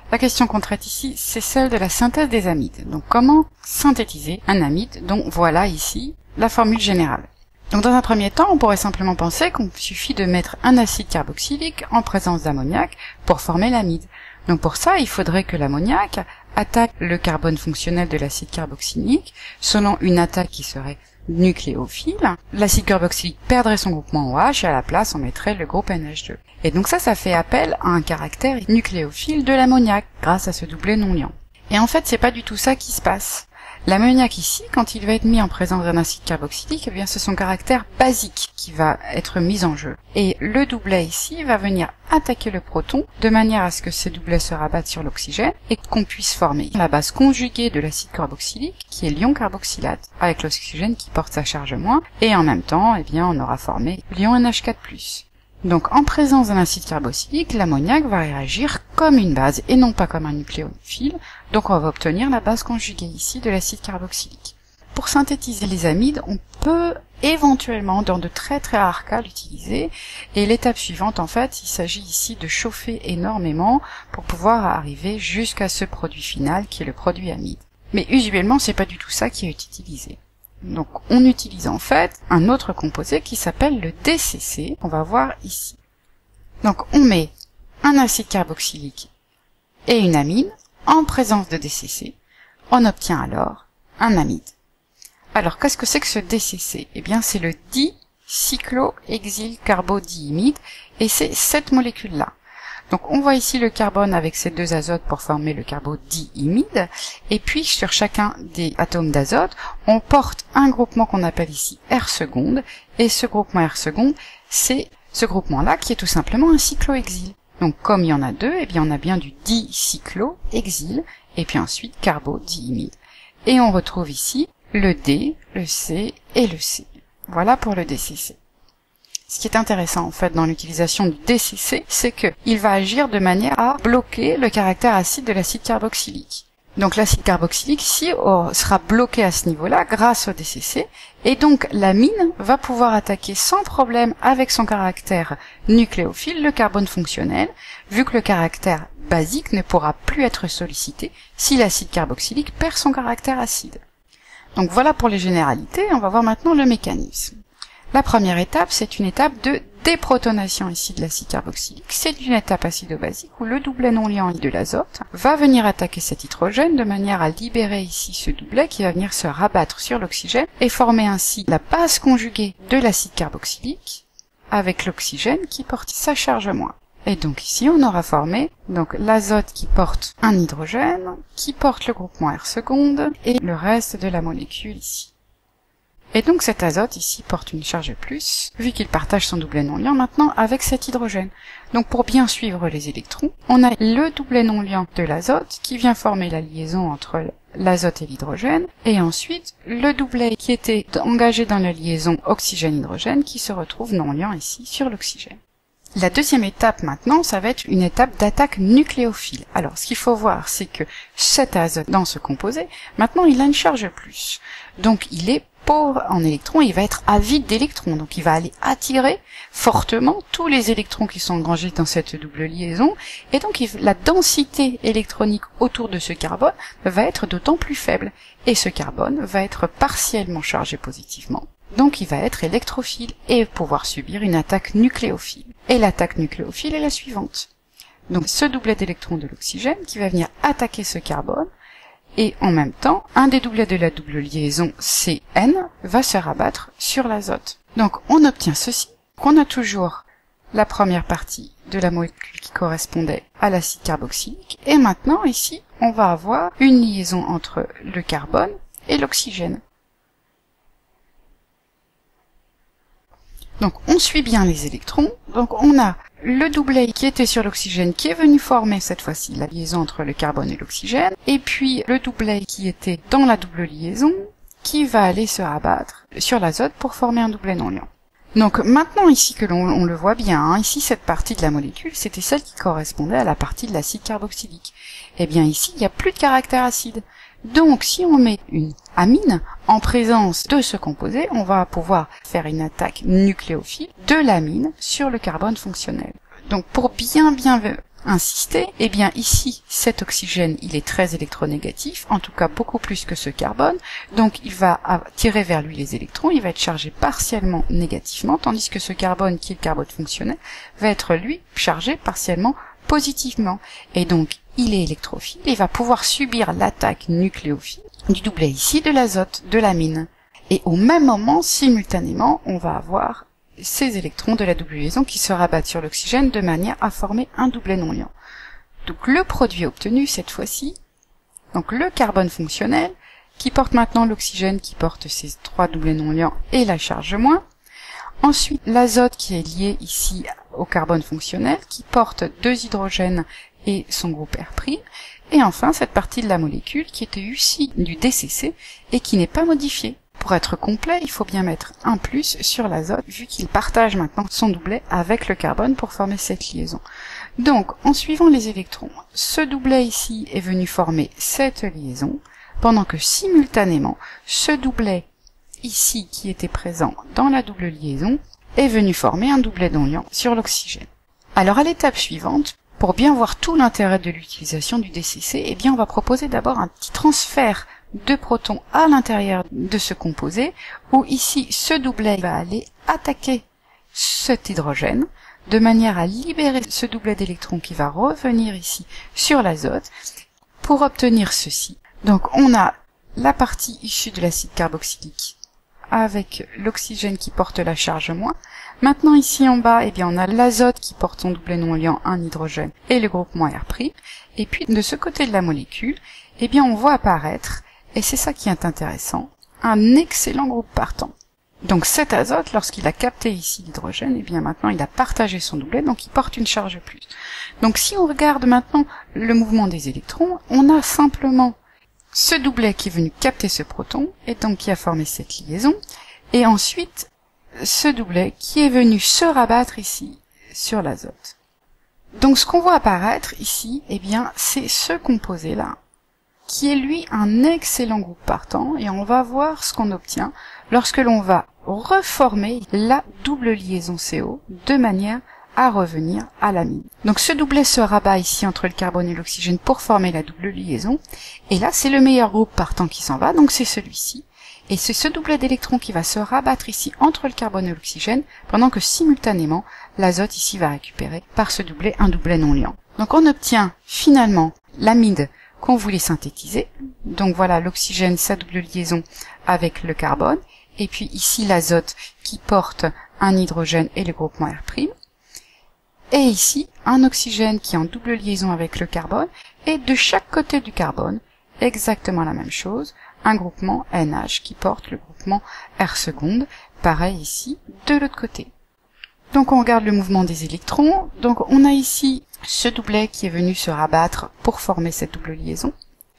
La question qu'on traite ici, c'est celle de la synthèse des amides. Donc comment synthétiser un amide, dont voilà ici la formule générale. Donc dans un premier temps, on pourrait simplement penser qu'il suffit de mettre un acide carboxylique en présence d'ammoniac pour former l'amide. Donc pour ça, il faudrait que l'ammoniac attaque le carbone fonctionnel de l'acide carboxylique selon une attaque qui serait nucléophile. L'acide carboxylique perdrait son groupement OH et à la place on mettrait le groupe NH2. Et donc ça fait appel à un caractère nucléophile de l'ammoniac grâce à ce doublet non liant. Et en fait, c'est pas du tout ça qui se passe. L'ammoniac ici, quand il va être mis en présence d'un acide carboxylique, eh bien c'est son caractère basique qui va être mis en jeu. Et le doublet ici va venir attaquer le proton de manière à ce que ces doublets se rabattent sur l'oxygène et qu'on puisse former la base conjuguée de l'acide carboxylique qui est l'ion carboxylate avec l'oxygène qui porte sa charge moins et en même temps, eh bien on aura formé l'ion NH4+. Donc en présence d'un acide carboxylique, l'ammoniac va réagir comme une base et non pas comme un nucléophile, donc on va obtenir la base conjuguée ici de l'acide carboxylique. Pour synthétiser les amides, on peut éventuellement, dans de très très rares cas, l'utiliser, et l'étape suivante en fait, il s'agit ici de chauffer énormément pour pouvoir arriver jusqu'à ce produit final qui est le produit amide. Mais usuellement, c'est pas du tout ça qui est utilisé. Donc on utilise en fait un autre composé qui s'appelle le DCC, qu'on va voir ici. Donc on met un acide carboxylique et une amine en présence de DCC, on obtient alors un amide. Alors qu'est-ce que c'est que ce DCC? Eh bien c'est le dicyclohexylcarbodiimide et c'est cette molécule-là. Donc on voit ici le carbone avec ces deux azotes pour former le carbodiimide, et puis sur chacun des atomes d'azote, on porte un groupement qu'on appelle ici R seconde, et ce groupement R seconde, c'est ce groupement-là qui est tout simplement un cyclohexyle. Donc comme il y en a deux, eh bien on a bien du dicyclohexyle, et puis ensuite carbodiimide. Et on retrouve ici le D, le C et le C. Voilà pour le DCC. Ce qui est intéressant en fait dans l'utilisation du DCC, c'est qu'il va agir de manière à bloquer le caractère acide de l'acide carboxylique. Donc l'acide carboxylique ici sera bloqué à ce niveau-là grâce au DCC, et donc l'amine va pouvoir attaquer sans problème avec son caractère nucléophile le carbone fonctionnel, vu que le caractère basique ne pourra plus être sollicité si l'acide carboxylique perd son caractère acide. Donc voilà pour les généralités, on va voir maintenant le mécanisme. La première étape, c'est une étape de déprotonation ici de l'acide carboxylique. C'est une étape acido-basique où le doublet non liant de l'azote va venir attaquer cet hydrogène de manière à libérer ici ce doublet qui va venir se rabattre sur l'oxygène et former ainsi la base conjuguée de l'acide carboxylique avec l'oxygène qui porte sa charge moins. Et donc ici on aura formé donc l'azote qui porte un hydrogène, qui porte le groupement R seconde et le reste de la molécule ici. Et donc cet azote ici porte une charge plus, vu qu'il partage son doublet non liant maintenant avec cet hydrogène. Donc pour bien suivre les électrons, on a le doublet non liant de l'azote qui vient former la liaison entre l'azote et l'hydrogène, et ensuite le doublet qui était engagé dans la liaison oxygène-hydrogène qui se retrouve non liant ici sur l'oxygène. La deuxième étape maintenant, ça va être une étape d'attaque nucléophile. Alors ce qu'il faut voir, c'est que cet azote dans ce composé, maintenant il a une charge plus. Donc il est pauvre en électrons, il va être avide d'électrons, donc il va aller attirer fortement tous les électrons qui sont engrangés dans cette double liaison, et donc la densité électronique autour de ce carbone va être d'autant plus faible, et ce carbone va être partiellement chargé positivement, donc il va être électrophile et pouvoir subir une attaque nucléophile. Et l'attaque nucléophile est la suivante. Donc ce doublet d'électrons de l'oxygène qui va venir attaquer ce carbone, et en même temps, un des doublets de la double liaison CN va se rabattre sur l'azote. Donc on obtient ceci, qu'on a toujours la première partie de la molécule qui correspondait à l'acide carboxylique, et maintenant ici, on va avoir une liaison entre le carbone et l'oxygène. Donc on suit bien les électrons, donc on a le doublet qui était sur l'oxygène qui est venu former cette fois-ci la liaison entre le carbone et l'oxygène, et puis le doublet qui était dans la double liaison qui va aller se rabattre sur l'azote pour former un doublet non liant. Donc maintenant ici que l'on le voit bien, ici cette partie de la molécule c'était celle qui correspondait à la partie de l'acide carboxylique. Et bien ici il n'y a plus de caractère acide. Donc si on met une amine en présence de ce composé, on va pouvoir faire une attaque nucléophile de l'amine sur le carbone fonctionnel. Donc pour bien insister, eh bien ici, cet oxygène, il est très électronégatif, en tout cas beaucoup plus que ce carbone, donc il va tirer vers lui les électrons, il va être chargé partiellement négativement, tandis que ce carbone, qui est le carbone fonctionnel, va être lui chargé partiellement positivement. Et donc, il est électrophile et va pouvoir subir l'attaque nucléophile du doublet ici de l'azote, de l'amine. Et au même moment, simultanément, on va avoir ces électrons de la double liaison qui se rabattent sur l'oxygène de manière à former un doublet non liant. Donc le produit obtenu cette fois-ci, donc le carbone fonctionnel, qui porte maintenant l'oxygène qui porte ces trois doublets non liants et la charge moins. Ensuite l'azote qui est lié ici au carbone fonctionnel, qui porte deux hydrogènes et son groupe R'. Et enfin cette partie de la molécule qui était issue du DCC et qui n'est pas modifiée. Pour être complet, il faut bien mettre un plus sur l'azote, vu qu'il partage maintenant son doublet avec le carbone pour former cette liaison. Donc, en suivant les électrons, ce doublet ici est venu former cette liaison, pendant que simultanément, ce doublet ici, qui était présent dans la double liaison, est venu former un doublet non liant sur l'oxygène. Alors, à l'étape suivante, pour bien voir tout l'intérêt de l'utilisation du DCC, eh bien, on va proposer d'abord un petit transfert de protons à l'intérieur de ce composé, où ici ce doublet va aller attaquer cet hydrogène, de manière à libérer ce doublet d'électrons qui va revenir ici sur l'azote, pour obtenir ceci. Donc on a la partie issue de l'acide carboxylique avec l'oxygène qui porte la charge moins. Maintenant ici en bas, eh bien on a l'azote qui porte son doublet non liant, un hydrogène et le groupe moins R'. Et puis de ce côté de la molécule, eh bien on voit apparaître, et c'est ça qui est intéressant, un excellent groupe partant. Donc cet azote, lorsqu'il a capté ici l'hydrogène, eh bien maintenant il a partagé son doublet, donc il porte une charge plus. Donc si on regarde maintenant le mouvement des électrons, on a simplement ce doublet qui est venu capter ce proton, et donc qui a formé cette liaison, et ensuite ce doublet qui est venu se rabattre ici sur l'azote. Donc ce qu'on voit apparaître ici, eh bien c'est ce composé-là, qui est lui un excellent groupe partant, et on va voir ce qu'on obtient lorsque l'on va reformer la double liaison CO de manière à revenir à l'amine. Donc ce doublet se rabat ici entre le carbone et l'oxygène pour former la double liaison, et là c'est le meilleur groupe partant qui s'en va, donc c'est celui-ci, et c'est ce doublet d'électrons qui va se rabattre ici entre le carbone et l'oxygène, pendant que simultanément l'azote ici va récupérer par ce doublet un doublet non liant. Donc on obtient finalement l'amide qu'on voulait synthétiser. Donc voilà l'oxygène, sa double liaison avec le carbone, et puis ici l'azote qui porte un hydrogène et le groupement R', et ici un oxygène qui est en double liaison avec le carbone, et de chaque côté du carbone, exactement la même chose, un groupement NH qui porte le groupement R2, pareil ici de l'autre côté. Donc on regarde le mouvement des électrons, donc on a ici ce doublet qui est venu se rabattre pour former cette double liaison.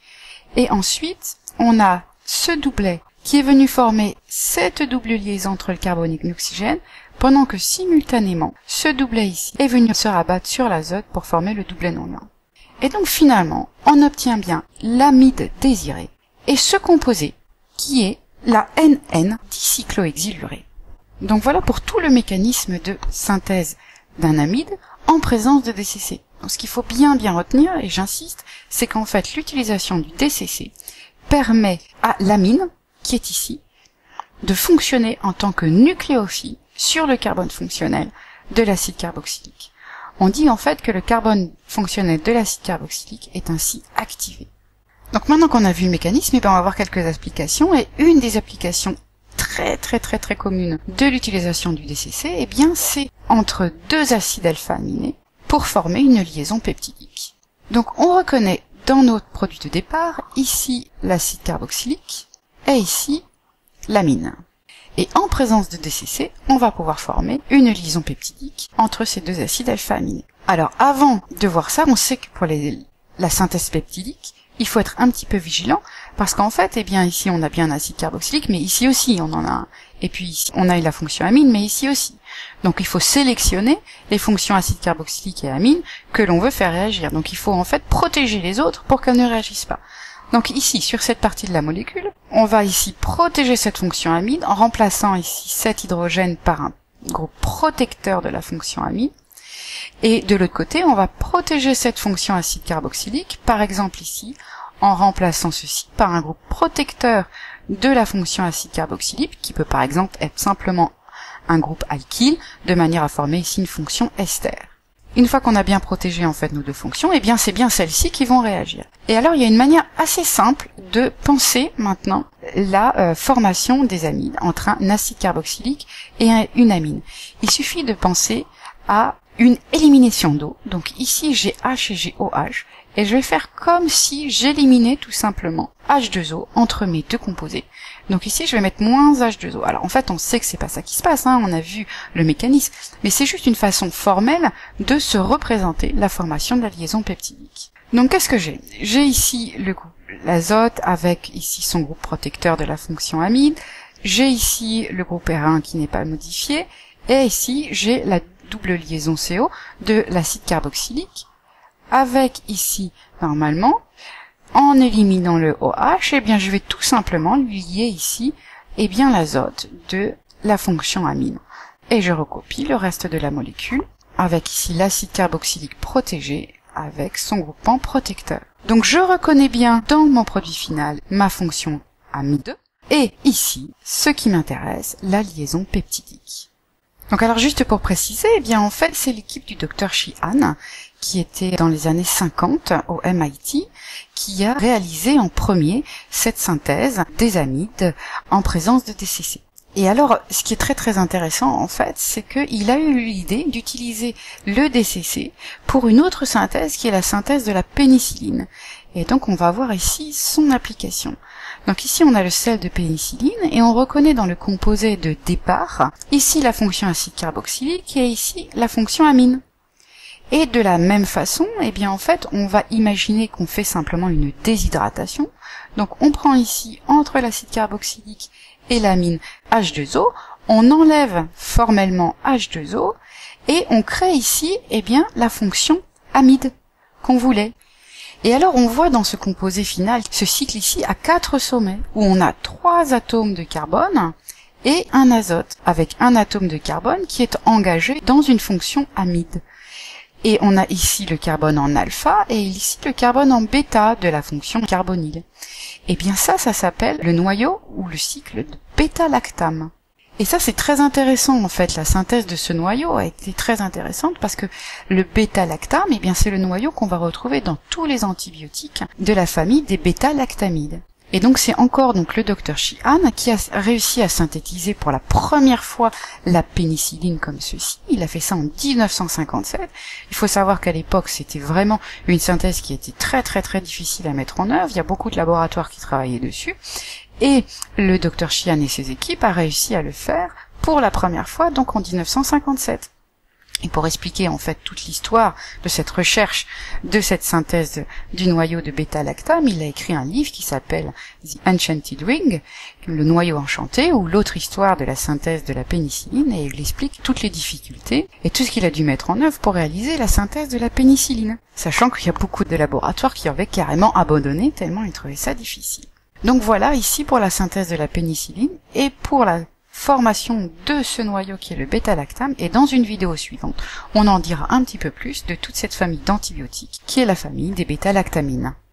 Et ensuite, on a ce doublet qui est venu former cette double liaison entre le carbone et l'oxygène, pendant que simultanément, ce doublet ici est venu se rabattre sur l'azote pour former le doublet non liant. Et donc finalement, on obtient bien l'amide désiré, et ce composé qui est la NN dicyclohexylurée. Donc voilà pour tout le mécanisme de synthèse d'un amide en présence de DCC. Donc ce qu'il faut bien retenir, et j'insiste, c'est qu'en fait l'utilisation du DCC permet à l'amine, qui est ici, de fonctionner en tant que nucléophile sur le carbone fonctionnel de l'acide carboxylique. On dit en fait que le carbone fonctionnel de l'acide carboxylique est ainsi activé. Donc maintenant qu'on a vu le mécanisme, on va voir quelques applications, et une des applications très commune de l'utilisation du DCC, eh bien c'est entre deux acides alpha-aminés pour former une liaison peptidique. Donc on reconnaît dans notre produit de départ ici l'acide carboxylique et ici l'amine. Et en présence de DCC, on va pouvoir former une liaison peptidique entre ces deux acides alpha-aminés. Alors avant de voir ça, on sait que pour la synthèse peptidique, il faut être un petit peu vigilant, parce qu'en fait, eh bien, ici, on a bien un acide carboxylique, mais ici aussi, on en a un. Et puis, ici, on a la fonction amine, mais ici aussi. Donc, il faut sélectionner les fonctions acide carboxylique et amine que l'on veut faire réagir. Donc, il faut, en fait, protéger les autres pour qu'elles ne réagissent pas. Donc, ici, sur cette partie de la molécule, on va ici protéger cette fonction amine en remplaçant ici cet hydrogène par un groupe protecteur de la fonction amine. Et de l'autre côté, on va protéger cette fonction acide carboxylique, par exemple ici, en remplaçant ceci par un groupe protecteur de la fonction acide carboxylique, qui peut par exemple être simplement un groupe alkyle, de manière à former ici une fonction ester. Une fois qu'on a bien protégé en fait nos deux fonctions, eh bien c'est bien celles-ci qui vont réagir. Et alors il y a une manière assez simple de penser maintenant la formation des amides entre un acide carboxylique et une amine. Il suffit de penser à une élimination d'eau. Donc ici j'ai H et j'ai OH, et je vais faire comme si j'éliminais tout simplement H2O entre mes deux composés. Donc ici je vais mettre moins H2O. Alors en fait on sait que c'est pas ça qui se passe, hein, on a vu le mécanisme, mais c'est juste une façon formelle de se représenter la formation de la liaison peptidique. Donc qu'est-ce que j'ai? J'ai ici le groupe l'azote avec ici son groupe protecteur de la fonction amide, j'ai ici le groupe R1 qui n'est pas modifié, et ici j'ai la double liaison CO de l'acide carboxylique, avec ici, normalement, en éliminant le OH, eh bien je vais tout simplement lui lier ici, eh bien l'azote de la fonction amine. Et je recopie le reste de la molécule, avec ici l'acide carboxylique protégé, avec son groupement protecteur. Donc je reconnais bien dans mon produit final ma fonction amide, et ici, ce qui m'intéresse, la liaison peptidique. Donc alors juste pour préciser, eh bien en fait c'est l'équipe du Dr Sheehan qui était dans les années 50 au MIT qui a réalisé en premier cette synthèse des amides en présence de DCC. Et alors ce qui est très très intéressant en fait, c'est qu'il a eu l'idée d'utiliser le DCC pour une autre synthèse qui est la synthèse de la pénicilline. Et donc on va voir ici son application. Donc ici on a le sel de pénicilline et on reconnaît dans le composé de départ ici la fonction acide carboxylique et ici la fonction amine. Et de la même façon, eh bien en fait on va imaginer qu'on fait simplement une déshydratation. Donc on prend ici entre l'acide carboxylique et l'amine H2O, on enlève formellement H2O et on crée ici eh bien la fonction amide qu'on voulait. Et alors on voit dans ce composé final ce cycle ici à 4 sommets, où on a 3 atomes de carbone et un azote, avec un atome de carbone qui est engagé dans une fonction amide. Et on a ici le carbone en alpha et ici le carbone en bêta de la fonction carbonyle. Et bien ça s'appelle le noyau ou le cycle de bêta-lactame. Et ça c'est très intéressant en fait, la synthèse de ce noyau a été très intéressante parce que le bêta-lactame, eh bien c'est le noyau qu'on va retrouver dans tous les antibiotiques de la famille des bêta-lactamides. Et donc c'est encore donc le Dr Sheehan qui a réussi à synthétiser pour la première fois la pénicilline comme ceci. Il a fait ça en 1957. Il faut savoir qu'à l'époque c'était vraiment une synthèse qui était très très très difficile à mettre en œuvre. Il y a beaucoup de laboratoires qui travaillaient dessus. Et le Dr Sheehan et ses équipes a réussi à le faire pour la première fois donc en 1957. Et pour expliquer en fait toute l'histoire de cette recherche, de cette synthèse du noyau de bêta-lactame, il a écrit un livre qui s'appelle The Enchanted Ring, le noyau enchanté, ou l'autre histoire de la synthèse de la pénicilline, et il explique toutes les difficultés et tout ce qu'il a dû mettre en œuvre pour réaliser la synthèse de la pénicilline, sachant qu'il y a beaucoup de laboratoires qui avaient carrément abandonné tellement ils trouvaient ça difficile. Donc voilà ici pour la synthèse de la pénicilline et pour la formation de ce noyau qui est le bêta-lactame, et dans une vidéo suivante, on en dira un petit peu plus de toute cette famille d'antibiotiques qui est la famille des bêta-lactamines.